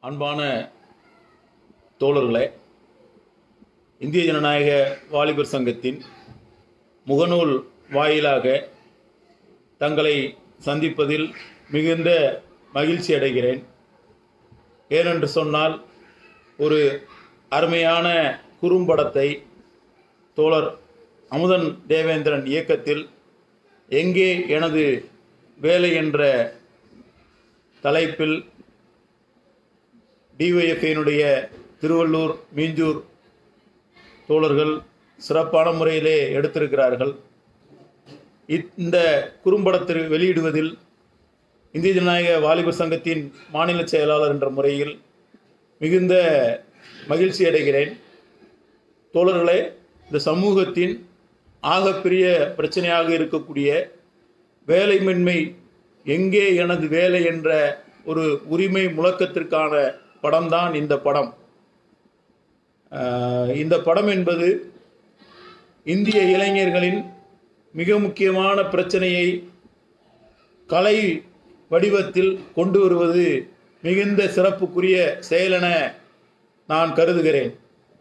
அன்பான தோழர்களே, இந்திய ஜனநாயக வாலிபர் சங்கத்தின் முகநூல் வாயிலாக தங்களை சந்திப்பதில் மிகுந்த மகிழ்ச்சி அடைகிறேன். ஏனென்று சொன்னால், ஒரு அருமையான குறும்படத்தை தோழர் அமுதன் தேவேந்திரன் இயக்கத்தில் எங்கே எனது வேலை என்ற தலைப்பில் டிஒய்எஃப்ஐனுடைய திருவள்ளூர் மீஞ்சூர் தோழர்கள் சிறப்பான முறையிலே எடுத்திருக்கிறார்கள். இந்த குறும்படத்தை வெளியிடுவதில் இந்திய ஜனநாயக வாலிபர் சங்கத்தின் மாநில செயலாளர் என்ற முறையில் மிகுந்த மகிழ்ச்சி அடைகிறேன். தோழர்களே, இந்த சமூகத்தின் ஆகப்பெரிய பிரச்சனையாக இருக்கக்கூடிய வேலையின்மை, எங்கே எனது வேலை என்ற ஒரு உரிமை முழக்கத்திற்கான படம்தான் இந்த படம். இந்த படம் என்பது இந்திய இளைஞர்களின் மிக முக்கியமான பிரச்சனையை கலை வடிவத்தில் கொண்டு வருவது மிகுந்த சிறப்புக்குரிய செயலென நான் கருதுகிறேன்.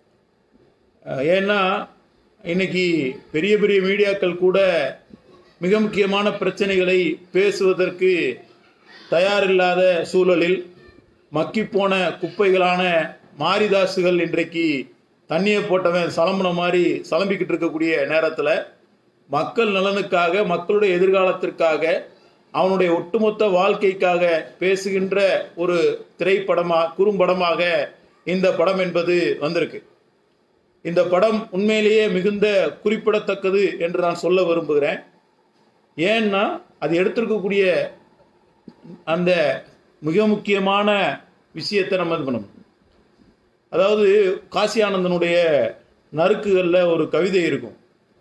ஏன்னா இன்னைக்கு பெரிய பெரிய மீடியாக்கள் கூட மிக முக்கியமான பிரச்சனைகளை பேசுவதற்கு தயாரில்லாத சூழலில் மக்கிப்போன குப்பைகளான மாரிதாசுகள் இன்றைக்கு தண்ணியை போட்டவன் சலம்புன மாதிரி சலம்பிக்கிட்டு இருக்கக்கூடிய நேரத்தில் மக்கள் நலனுக்காக, மக்களுடைய எதிர்காலத்திற்காக, அவனுடைய ஒட்டுமொத்த வாழ்க்கைக்காக பேசுகின்ற ஒரு குறும்படமாக இந்த படம் என்பது வந்திருக்கு. இந்த படம் உண்மையிலேயே மிகுந்த குறிப்பிடத்தக்கது என்று நான் சொல்ல விரும்புகிறேன். ஏன்னா அது எடுத்திருக்கக்கூடிய அந்த மிக முக்கியமான விஷயத்தை நம்ம இது பண்ணணும். அதாவது காசி ஆனந்தனுடைய நறுக்குகளில் ஒரு கவிதை இருக்கும்.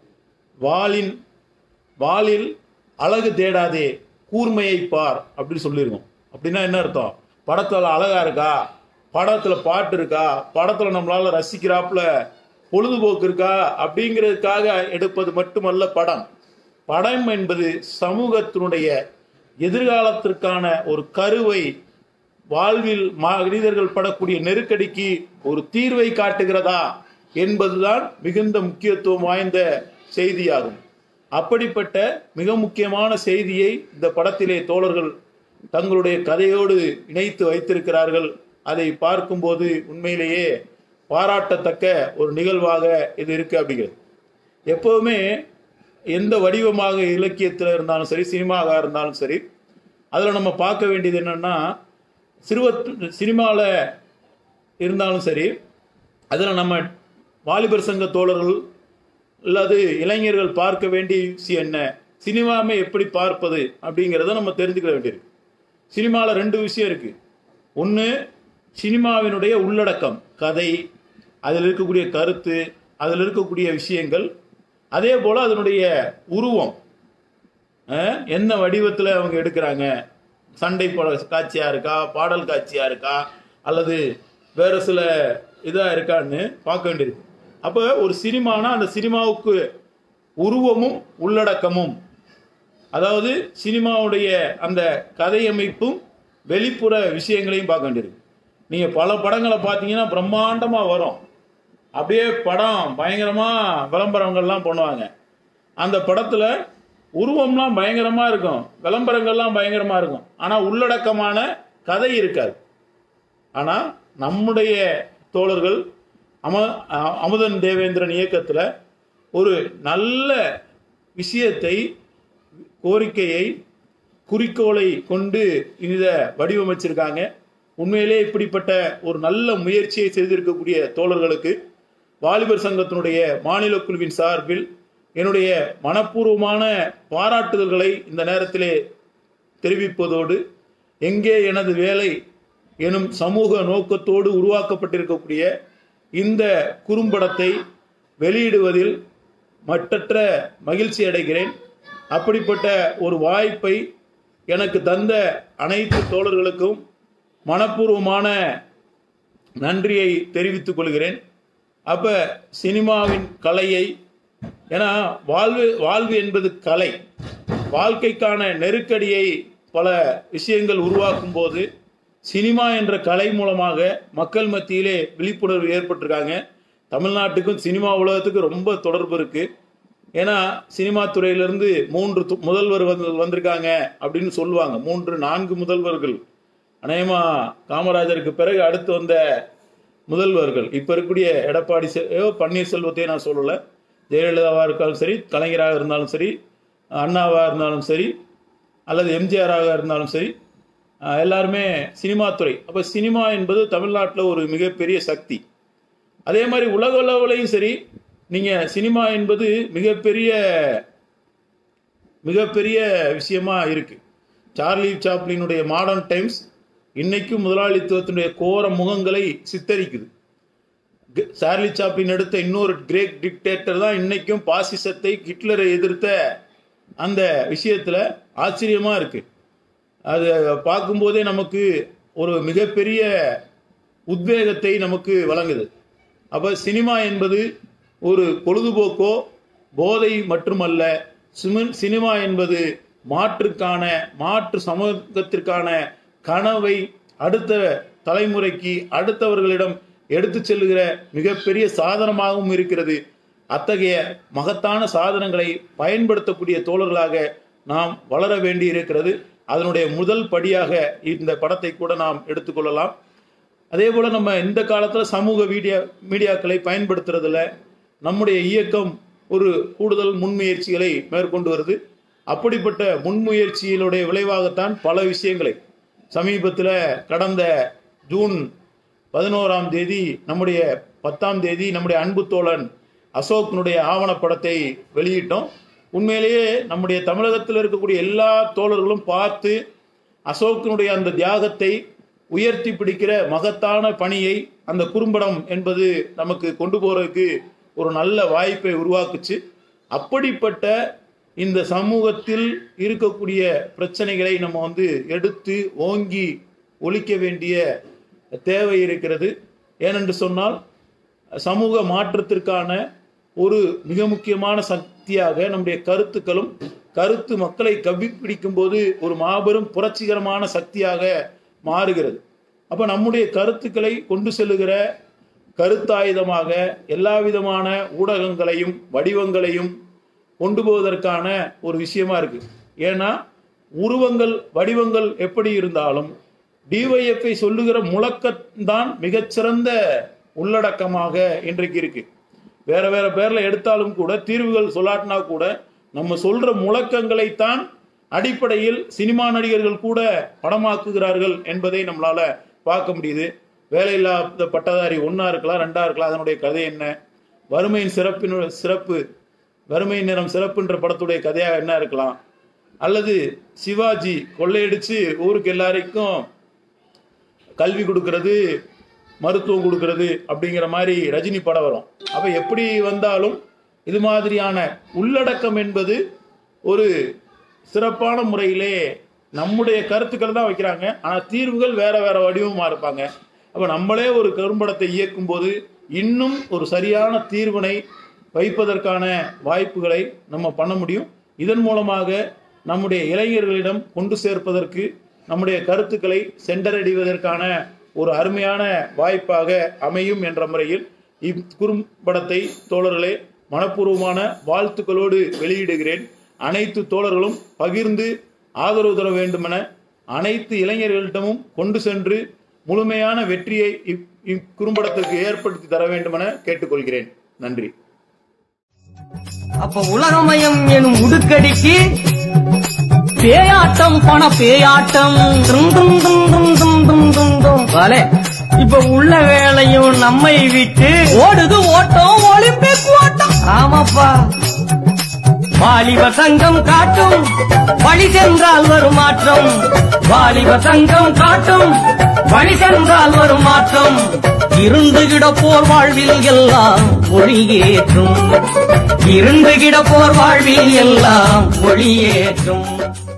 வாளில் அழகு தேடாதே, கூர்மையை பார் அப்படின்னு சொல்லியிருக்கோம். அப்படின்னா என்ன அர்த்தம்? படத்தில் அழகா இருக்கா, படத்தில் பாட்டு இருக்கா, படத்தில் நம்மளால ரசிக்கிறாப்புல பொழுதுபோக்கு இருக்கா அப்படிங்கிறதுக்காக எடுப்பது மட்டுமல்ல படம். படம் என்பது சமூகத்தினுடைய எதிர்காலத்திற்கான ஒரு கருவை, வாழ்வில் மனிதர்கள் படக்கூடிய நெருக்கடிக்கு ஒரு தீர்வை காட்டுகிறதா என்பதுதான் மிகுந்த முக்கியத்துவம் வாய்ந்த செய்தியாகும். அப்படிப்பட்ட மிக முக்கியமான செய்தியை இந்த படத்திலே தோழர்கள் தங்களுடைய கதையோடு இணைத்து வைத்திருக்கிறார்கள். அதை பார்க்கும்போது உண்மையிலேயே பாராட்டத்தக்க ஒரு நிகழ்வாக இது இருக்கு அப்படிங்கிறது. எப்போவுமே எந்த வடிவமாக இலக்கியத்தில் இருந்தாலும் சரி, சினிமாவாக இருந்தாலும் சரி, அதில் நம்ம பார்க்க வேண்டியது என்னன்னா, சினிமாவில் இருந்தாலும் சரி, அதில் நம்ம வாலிபர் சங்க தோழர்கள் அல்லது இளைஞர்கள் பார்க்க வேண்டிய விஷயம் என்ன, சினிமாவை எப்படி பார்ப்பது அப்படிங்கிறத நம்ம தெரிஞ்சுக்க வேண்டியிருக்கு. சினிமாவில் ரெண்டு விஷயம் இருக்குது. ஒன்று சினிமாவினுடைய உள்ளடக்கம், கதை, அதில் இருக்கக்கூடிய கருத்து, அதில் இருக்கக்கூடிய விஷயங்கள். அதே போல் அதனுடைய உருவம், என்ன வடிவத்தில் அவங்க எடுக்கிறாங்க, சண்டை காட்சியாக இருக்கா, பாடல் காட்சியாக இருக்கா, அல்லது வேறு சில இதாக இருக்கான்னு பார்க்க வேண்டியிருக்கு. அப்போ ஒரு சினிமானா அந்த சினிமாவுக்கு உருவமும் உள்ளடக்கமும், அதாவது சினிமாவுடைய அந்த கதையமைப்பும் வெளிப்புற விஷயங்களையும் பார்க்க வேண்டியிருக்கு. நீங்கள் பல படங்களை பார்த்தீங்கன்னா பிரம்மாண்டமாக வரும், அப்படியே படம் பயங்கரமாக விளம்பரங்கள்லாம் பண்ணுவாங்க. அந்த படத்தில் உருவம்லாம் பயங்கரமாக இருக்கும், விளம்பரங்கள்லாம் பயங்கரமாக இருக்கும், ஆனால் உள்ளடக்கமான கதை இருக்காது. ஆனால் நம்முடைய தோழர்கள் அமுதன் தேவேந்திரன் இயக்கத்தில் ஒரு நல்ல விஷயத்தை, கோரிக்கையை, குறிக்கோளை கொண்டு இதை வடிவமைச்சிருக்காங்க. உண்மையிலே இப்படிப்பட்ட ஒரு நல்ல முயற்சியை செய்திருக்கக்கூடிய தோழர்களுக்கு வாலிபர் சங்கத்தினுடைய மாநில குழுவின் சார்பில் என்னுடைய மனப்பூர்வமான பாராட்டுதல்களை இந்த நேரத்திலே தெரிவிப்பதோடு, எங்கே எனது வேலை எனும் சமூக நோக்கத்தோடு உருவாக்கப்பட்டிருக்கக்கூடிய இந்த குறும்படத்தை வெளியிடுவதில் மட்டற்ற மகிழ்ச்சி அடைகிறேன். அப்படிப்பட்ட ஒரு வாய்ப்பை எனக்கு தந்த அனைத்து தோழர்களுக்கும் மனப்பூர்வமான நன்றியை தெரிவித்துக் கொள்கிறேன். அப்போ சினிமாவின் கலையை, ஏன்னா வாழ்வு என்பது கலை, வாழ்க்கைக்கான நெருக்கடியை பல விஷயங்கள் உருவாக்கும் போது சினிமா என்ற கலை மூலமாக மக்கள் மத்தியிலே விழிப்புணர்வு ஏற்பட்டிருக்காங்க. தமிழ்நாட்டுக்கும் சினிமா உலகத்துக்கும் ரொம்ப தொடர்பு இருக்கு. ஏன்னா சினிமா துறையிலிருந்து 3 முதல்வர் வந்திருக்காங்க அப்படின்னு சொல்லுவாங்க. 3-4 முதல்வர்கள். அநேகமா காமராஜருக்கு பிறகு அடுத்து வந்த முதல்வர்கள் இப்ப இருக்கக்கூடிய எடப்பாடி பன்னீர்செல்வத்தையும் நான் சொல்லல, ஜெயலலிதாவா இருந்தாலும் சரி, கலைஞராக இருந்தாலும் சரி, அண்ணாவா இருந்தாலும் சரி, அல்லது எம்ஜிஆராக இருந்தாலும் சரி, எல்லாருமே சினிமா துறை. அப்ப சினிமா என்பது தமிழ்நாட்டில் ஒரு மிகப்பெரிய சக்தி. அதே மாதிரி உலக அளவுலையும் சரி, நீங்க சினிமா என்பது மிகப்பெரிய விஷயமா இருக்கு. சார்லி சாப்ளினுடைய மாடர்ன் டைம்ஸ் இன்னைக்கும் முதலாளித்துவத்தினுடைய கோர முகங்களை சித்தரிக்குது. சார்லி சாப்ளின் எடுத்த இன்னொரு கிரேட் டிக்டேட்டர் தான் இன்னைக்கும் பாசிசத்தை, ஹிட்லரை எதிர்த்த அந்த விஷயத்துல ஆச்சரியமா இருக்கு. அது பார்க்கும்போதே நமக்கு ஒரு மிகப்பெரிய உத்வேகத்தை நமக்கு வழங்குது. அப்ப சினிமா என்பது ஒரு பொழுதுபோக்கோ போதை மட்டுமல்ல. சினிமா என்பது மாற்று சமூகத்திற்கான கனவை அடுத்த தலைமுறைக்கு, அடுத்தவர்களிடம் எடுத்து செல்லுகிற மிகப்பெரிய சாதனமாகவும் இருக்கிறது. அத்தகைய மகத்தான சாதனங்களை பயன்படுத்தக்கூடிய தோழர்களாக நாம் வளர வேண்டி இருக்கிறது. அதனுடைய முதல் படியாக இந்த படத்தை கூட நாம் எடுத்துக்கொள்ளலாம். அதே போல நம்ம இந்த காலத்துல சமூக மீடியாக்களை பயன்படுத்துறதுல நம்முடைய இயக்கம் ஒரு கூடுதல் முன்முயற்சிகளை மேற்கொண்டு வருது. அப்படிப்பட்ட முன்முயற்சியினுடைய விளைவாகத்தான் பல விஷயங்களை சமீபத்தில் கடந்த ஜூன் 11ஆம் தேதி, நம்முடைய 10ஆம் தேதி நம்முடைய அன்பு தோழன் அசோக்னுடைய ஆவணப்படத்தை வெளியிட்டோம். உண்மையிலேயே நம்முடைய தமிழகத்தில் இருக்கக்கூடிய எல்லா தோழர்களும் பார்த்து அசோக்கினுடைய அந்த தியாகத்தை உயர்த்தி பிடிக்கிற மகத்தான பணியை அந்த குறும்படம் என்பது நமக்கு கொண்டு போறதுக்கு ஒரு நல்ல வாய்ப்பை உருவாக்குச்சு. அப்படிப்பட்ட இந்த சமூகத்தில் இருக்கக்கூடிய பிரச்சனைகளை நம்ம எடுத்து ஓங்கி ஒழிக்க வேண்டிய தேவை இருக்கிறது. ஏனென்று சொன்னால் சமூக மாற்றத்திற்கான ஒரு மிக முக்கியமான சக்தியாக நம்முடைய கருத்துக்களும், கருத்து மக்களை கவ்விப்பிடிக்கும் போது ஒரு மாபெரும் புரட்சிகரமான சக்தியாக மாறுகிறது. அப்ப நம்முடைய கருத்துக்களை கொண்டு செல்லுகிற கருத்தாயுதமாக எல்லா விதமான ஊடகங்களையும் வடிவங்களையும் கொண்டு போவதற்கான ஒரு விஷயமா இருக்கு. ஏன்னா உருவங்கள் வடிவங்கள் எப்படி இருந்தாலும் டிஒய்எஃப்ஐ சொல்லுகிற முழக்கம்தான் மிகச்சிறந்த உள்ளடக்கமாக இன்றைக்கு இருக்கு. வேற வேற பேர்ல எடுத்தாலும் கூட, தீர்வுகள் சொல்லாட்டினா கூட, நம்ம சொல்ற முழக்கங்களைத்தான் அடிப்படையில் சினிமா நடிகர்கள் கூட படமாக்குகிறார்கள் என்பதை நம்மளால பார்க்க முடியுது. வேலையில்லாத பட்டதாரி 1 இருக்கலாம், 2 இருக்கலாம், அதனுடைய கதை என்ன? வறுமையின் வறுமை நிறம் சிறப்புன்ற படத்துடைய கதையாக என்ன இருக்கலாம்? அல்லது சிவாஜி கொள்ளையடிச்சு ஊருக்கு எல்லாருக்கும் கல்வி கொடுக்கறது, மருத்துவம் கொடுக்கறது அப்படிங்கிற மாதிரி ரஜினி படம் வரும். அப்ப எப்படி வந்தாலும் இது மாதிரியான உள்ளடக்கம் என்பது ஒரு சிறப்பான முறையிலே நம்முடைய கருத்துக்கள் தான் வைக்கிறாங்க. ஆனா தீர்வுகள் வேற வேற வடிவமா இருப்பாங்க. அப்ப நம்மளே ஒரு கரும்படத்தை இயக்கும் போது இன்னும் ஒரு சரியான தீர்வினை வைப்பதற்கான வாய்ப்புகளை நம்ம பண்ண முடியும். இதன் மூலமாக நம்முடைய இளைஞர்களிடம் கொண்டு சேர்ப்பதற்கு, நம்முடைய கருத்துக்களை சென்றடைவதற்கான ஒரு அருமையான வாய்ப்பாக அமையும் என்ற முறையில் இக்குறும்படத்தை தோழர்களே மனப்பூர்வமான வாழ்த்துக்களோடு வெளியிடுகிறேன். அனைத்து தோழர்களும் பகிர்ந்து ஆதரவு தர வேண்டுமென அனைத்து இளைஞர்களிடமும் கொண்டு சென்று முழுமையான வெற்றியை இக்குறும்படத்திற்கு ஏற்படுத்தி தர வேண்டுமென கேட்டுக்கொள்கிறேன். நன்றி. அப்ப உலகமயம் எனும் உடுக்கடிக்கு பேயாட்டம் பண பேயாட்டம் இப்ப உள்ள வேலையும் நம்மை விட்டு ஓடுது ஓட்டம், ஒலிம்பிக் ஓட்டம். ஆமாப்பா, வாலிப சங்கம் காட்டும் வழி சென்றால் வரும் மாற்றம். வாலிப சங்கம் காட்டும் வழி சென்றால் வரும் மாற்றம். இருந்து கிடப்போர் வாழ்வில் எல்லாம் ஒளியேற்றும். இருந்து கிடப்போர் வாழ்வில் எல்லாம் ஒளியேற்றும்.